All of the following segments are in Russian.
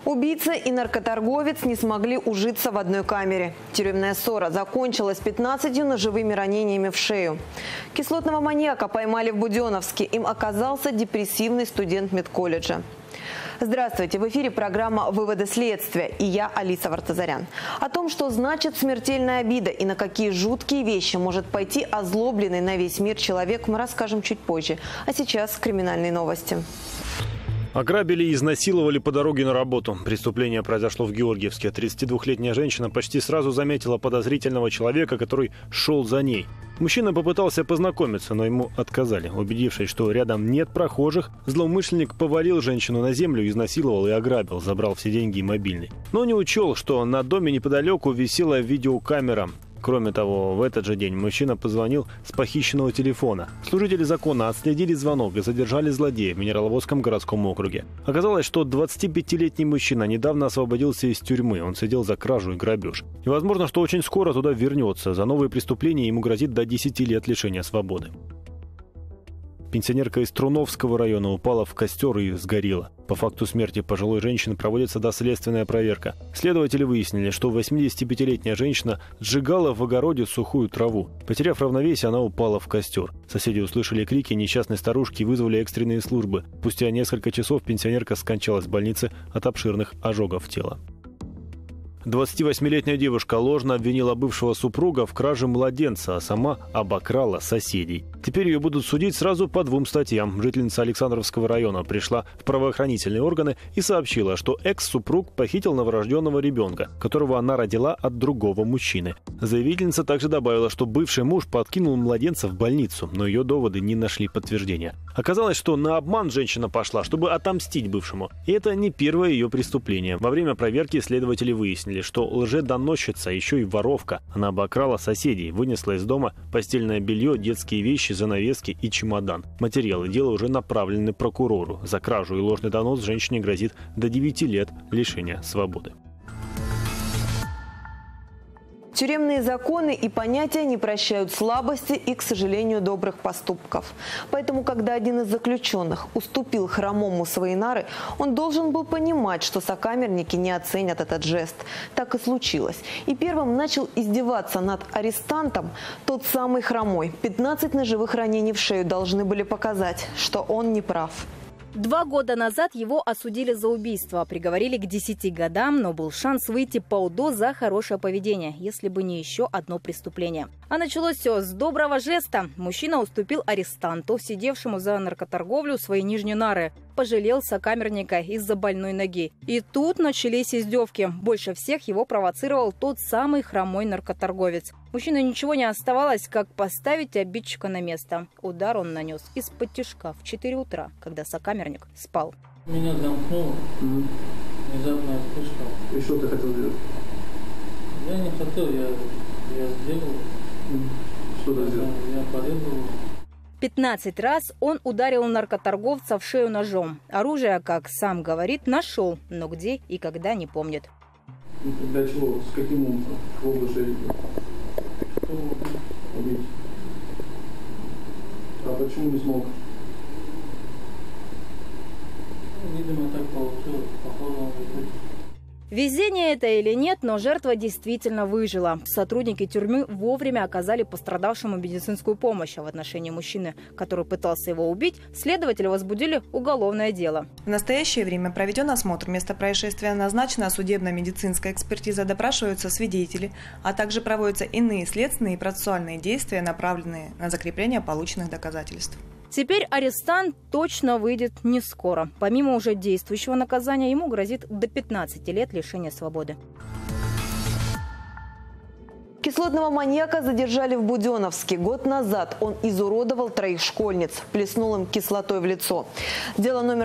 Убийца и наркоторговец не смогли ужиться в одной камере. Тюремная ссора закончилась 15 ножевыми ранениями в шею. Кислотного маньяка поймали в Буденновске. Им оказался депрессивный студент медколледжа. Здравствуйте! В эфире программа «Выводы следствия» и я, Алиса Вартазарян. О том, что значит смертельная обида и на какие жуткие вещи может пойти озлобленный на весь мир человек, мы расскажем чуть позже. А сейчас криминальные новости. Ограбили и изнасиловали по дороге на работу. Преступление произошло в Георгиевске. 32-летняя женщина почти сразу заметила подозрительного человека, который шел за ней. Мужчина попытался познакомиться, но ему отказали. Убедившись, что рядом нет прохожих, злоумышленник повалил женщину на землю, изнасиловал и ограбил, забрал все деньги и мобильный. Но не учел, что на доме неподалеку висела видеокамера. Кроме того, в этот же день мужчина позвонил с похищенного телефона. Служители закона отследили звонок и задержали злодея в Минераловодском городском округе. Оказалось, что 25-летний мужчина недавно освободился из тюрьмы. Он сидел за кражу и грабеж. И возможно, что очень скоро туда вернется. За новые преступления ему грозит до 10 лет лишения свободы. Пенсионерка из Труновского района упала в костер и сгорела. По факту смерти пожилой женщины проводится доследственная проверка. Следователи выяснили, что 85-летняя женщина сжигала в огороде сухую траву. Потеряв равновесие, она упала в костер. Соседи услышали крики несчастной старушки и вызвали экстренные службы. Спустя несколько часов пенсионерка скончалась в больнице от обширных ожогов тела. 28-летняя девушка ложно обвинила бывшего супруга в краже младенца, а сама обокрала соседей. Теперь ее будут судить сразу по 2 статьям. Жительница Александровского района пришла в правоохранительные органы и сообщила, что экс-супруг похитил новорожденного ребенка, которого она родила от другого мужчины. Заявительница также добавила, что бывший муж подкинул младенца в больницу, но ее доводы не нашли подтверждения. Оказалось, что на обман женщина пошла, чтобы отомстить бывшему. И это не первое ее преступление. Во время проверки следователи выяснили, что лжедоносчица еще и воровка. Она обокрала соседей, вынесла из дома постельное белье, детские вещи, занавески и чемодан. Материалы дела уже направлены прокурору. За кражу и ложный донос женщине грозит до 9 лет лишения свободы. Тюремные законы и понятия не прощают слабости и, к сожалению, добрых поступков. Поэтому, когда один из заключенных уступил хромому свои нары, он должен был понимать, что сокамерники не оценят этот жест. Так и случилось. И первым начал издеваться над арестантом тот самый хромой. 15 ножевых ранений в шею должны были показать, что он не прав. 2 года назад его осудили за убийство, приговорили к 10 годам, но был шанс выйти по УДО за хорошее поведение, если бы не еще одно преступление. А началось все с доброго жеста. Мужчина уступил арестанту, сидевшему за наркоторговлю, свои нижние нары. Пожалел сокамерника из-за больной ноги. И тут начались издевки. Больше всех его провоцировал тот самый хромой наркоторговец. Мужчине ничего не оставалось, как поставить обидчика на место. Удар он нанес из-под тишка в 4 утра, когда сокамерник спал. Меня замкнуло. Внезапная вспышка. И что ты хотел делать? Я не хотел, я сделал. Что ты сделал? Я порезал. 15 раз он ударил наркоторговца в шею ножом. Оружие, как сам говорит, нашел, но где и когда не помнит. Для чего? С каким умом? Кого бы шею? Убить. А почему не смог? Видимо, так получилось. Похоже, он выжил. Везение это или нет, но жертва действительно выжила. Сотрудники тюрьмы вовремя оказали пострадавшему медицинскую помощь. А в отношении мужчины, который пытался его убить, следователи возбудили уголовное дело. В настоящее время проведен осмотр места происшествия, назначена судебно-медицинская экспертиза, допрашиваются свидетели, а также проводятся иные следственные и процессуальные действия, направленные на закрепление полученных доказательств. Теперь арестант точно выйдет не скоро. Помимо уже действующего наказания, ему грозит до 15 лет лишения свободы. Кислотного маньяка задержали в Буденновске. Год назад он изуродовал 3 школьниц, плеснул им кислотой в лицо. Дело номер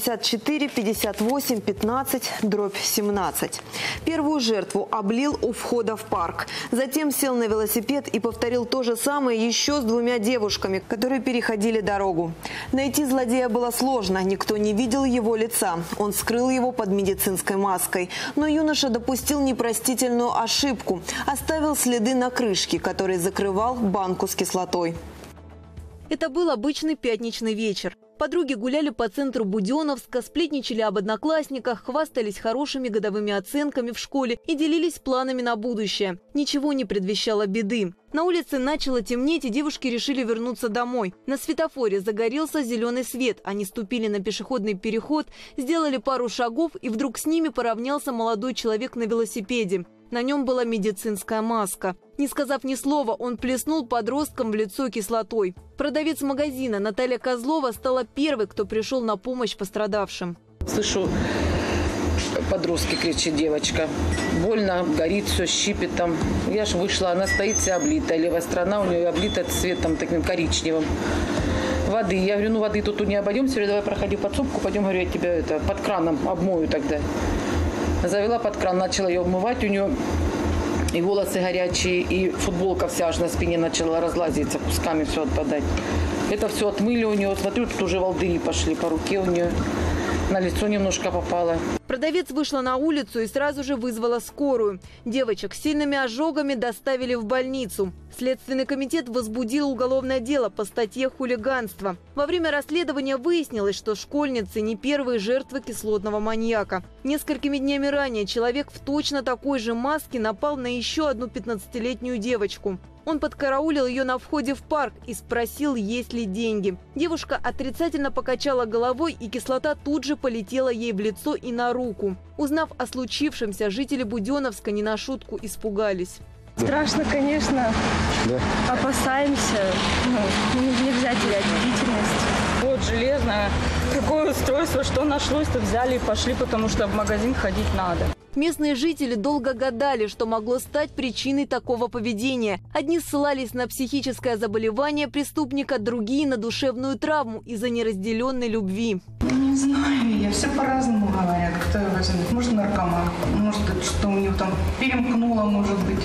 64-58-15/17. Первую жертву облил у входа в парк. Затем сел на велосипед и повторил то же самое еще с 2 девушками, которые переходили дорогу. Найти злодея было сложно, никто не видел его лица. Он скрыл его под медицинской маской. Но юноша допустил непростительную ошибку. Оставил следы на крышке, который закрывал банку с кислотой. Это был обычный пятничный вечер. Подруги гуляли по центру Буденновска, сплетничали об одноклассниках, хвастались хорошими годовыми оценками в школе и делились планами на будущее. Ничего не предвещало беды. На улице начало темнеть, и девушки решили вернуться домой. На светофоре загорелся зеленый свет. Они ступили на пешеходный переход, сделали пару шагов, и вдруг с ними поравнялся молодой человек на велосипеде. На нем была медицинская маска. Не сказав ни слова, он плеснул подросткам в лицо кислотой. Продавец магазина Наталья Козлова стала первой, кто пришел на помощь пострадавшим. Слышу, подростки кричит девочка. Больно, горит, все щипет там. Я ж вышла, она стоит вся облитая. Левая сторона у нее облита цветом таким коричневым. Воды. Я говорю, ну воды тут не обойдемся. Давай проходи в подсобку, пойдем, говорю, я тебя под краном обмою тогда. Завела под кран, начала ее обмывать, у нее и волосы горячие, и футболка вся аж на спине начала разлазиться, кусками все отпадать. Это все отмыли у нее, смотрю, тут уже волдыри пошли по руке у нее, на лицо немножко попало. Продавец вышла на улицу и сразу же вызвала скорую. Девочек с сильными ожогами доставили в больницу. Следственный комитет возбудил уголовное дело по статье «Хулиганство». Во время расследования выяснилось, что школьницы не первые жертвы кислотного маньяка. Несколькими днями ранее человек в точно такой же маске напал на еще одну 15-летнюю девочку. Он подкараулил ее на входе в парк и спросил, есть ли деньги. Девушка отрицательно покачала головой, и кислота тут же полетела ей в лицо и на руку. Узнав о случившемся, жители Буденновска не на шутку испугались. Страшно, конечно. Да. Опасаемся. Нельзя терять бдительность. Вот железное. Какое устройство, что нашлось, то взяли и пошли, потому что в магазин ходить надо. Местные жители долго гадали, что могло стать причиной такого поведения. Одни ссылались на психическое заболевание преступника, другие – на душевную травму из-за неразделенной любви. Не знаю, все по-разному говорят. Кто возьмет? Может, наркоман, может, что у него там перемкнуло, может быть.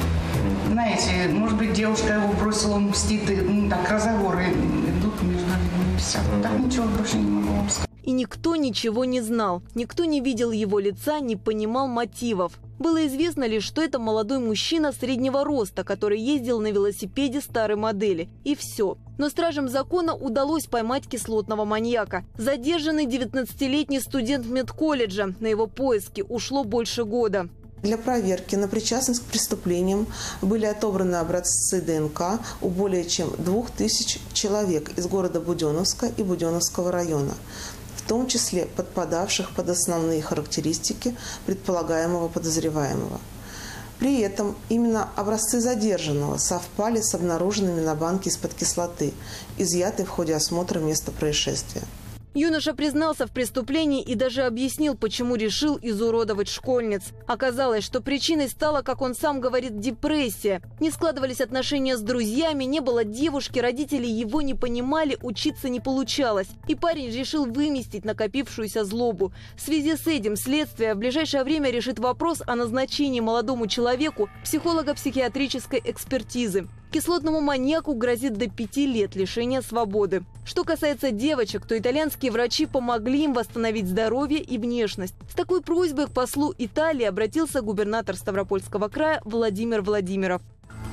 Знаете, может быть, девушка его бросила, он мстит. Так, разговоры идут между людьми. Все. Так ничего больше не могу вам сказать. И никто ничего не знал. Никто не видел его лица, не понимал мотивов. Было известно лишь, что это молодой мужчина среднего роста, который ездил на велосипеде старой модели. И все. Но стражам закона удалось поймать кислотного маньяка. Задержанный 19-летний студент медколледжа. На его поиски ушло больше года. Для проверки на причастность к преступлениям были отобраны образцы ДНК у более чем 2000 человек из города Буденновска и Буденновского района, в том числе подпадавших под основные характеристики предполагаемого подозреваемого. При этом именно образцы задержанного совпали с обнаруженными на банке из-под кислоты, изъятой в ходе осмотра места происшествия. Юноша признался в преступлении и даже объяснил, почему решил изуродовать школьниц. Оказалось, что причиной стала, как он сам говорит, депрессия. Не складывались отношения с друзьями, не было девушки, родители его не понимали, учиться не получалось. И парень решил выместить накопившуюся злобу. В связи с этим следствие в ближайшее время решит вопрос о назначении молодому человеку психолого-психиатрической экспертизы. Кислотному маньяку грозит до 5 лет лишения свободы. Что касается девочек, то итальянские врачи помогли им восстановить здоровье и внешность. С такой просьбой к послу Италии обратился губернатор Ставропольского края Владимир Владимиров.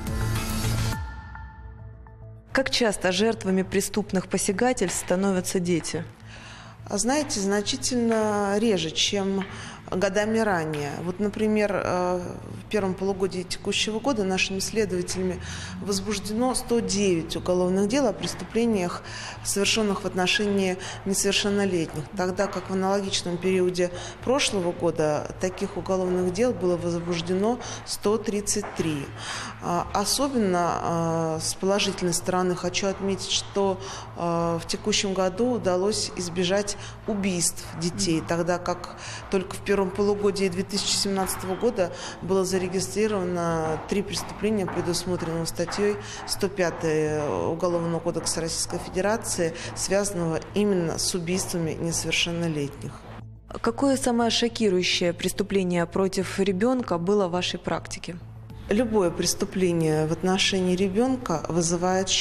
Как часто жертвами преступных посягательств становятся дети? Знаете, значительно реже, чем годами ранее. Вот, например, в первом полугодии текущего года нашими следователями возбуждено 109 уголовных дел о преступлениях, совершенных в отношении несовершеннолетних, тогда как в аналогичном периоде прошлого года таких уголовных дел было возбуждено 133. Особенно с положительной стороны хочу отметить, что в текущем году удалось избежать убийств детей, тогда как только в первом полугодии 2017 года было зарегистрировано 3 преступления, предусмотренного статьей 105 Уголовного кодекса Российской Федерации, связанного именно с убийствами несовершеннолетних. Какое самое шокирующее преступление против ребенка было в вашей практике? Любое преступление в отношении ребенка вызывает шок.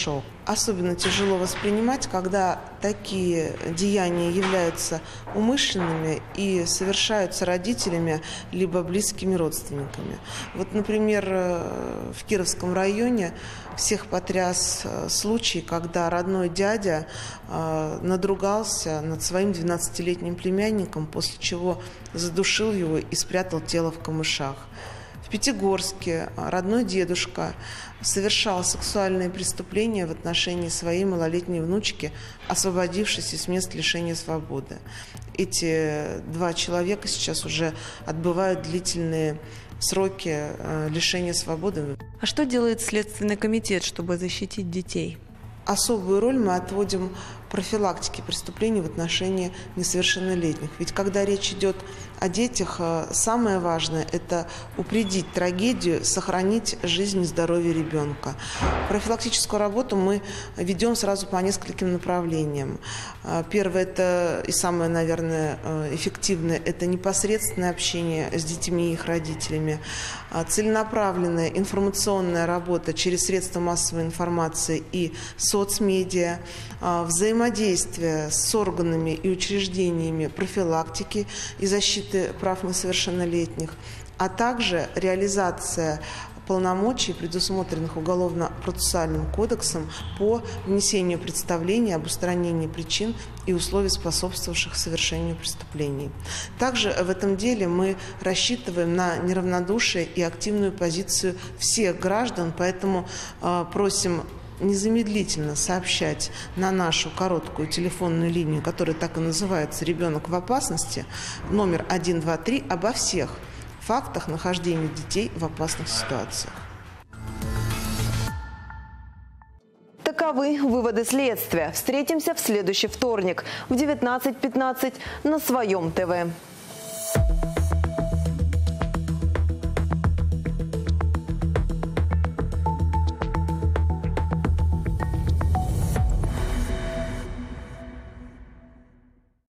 особенно тяжело воспринимать, когда такие деяния являются умышленными и совершаются родителями либо близкими родственниками. Вот, например, в Кировском районе всех потряс случай, когда родной дядя надругался над своим 12-летним племянником, после чего задушил его и спрятал тело в камышах. В Пятигорске родной дедушка совершал сексуальные преступления в отношении своей малолетней внучки, освободившись из мест лишения свободы. Эти два человека сейчас уже отбывают длительные сроки лишения свободы. А что делает Следственный комитет, чтобы защитить детей? Особую роль мы отводим профилактике преступлений в отношении несовершеннолетних. Ведь когда речь идет о детях, самое важное – это упредить трагедию, сохранить жизнь и здоровье ребенка. Профилактическую работу мы ведем сразу по нескольким направлениям. Первое – это и самое, наверное, эффективное – это непосредственное общение с детьми и их родителями, целенаправленная информационная работа через средства массовой информации и соцмедиа, взаимодействие с органами и учреждениями профилактики и защиты прав несовершеннолетних, а также реализация полномочий, предусмотренных Уголовно-процессуальным кодексом по внесению представлений об устранении причин и условий, способствовавших совершению преступлений. Также в этом деле мы рассчитываем на неравнодушие и активную позицию всех граждан, поэтому просим незамедлительно сообщать на нашу короткую телефонную линию, которая так и называется «Ребенок в опасности», номер 123, обо всех фактах нахождения детей в опасных ситуациях. Таковы выводы следствия. Встретимся в следующий вторник в 19:15 на своем ТВ.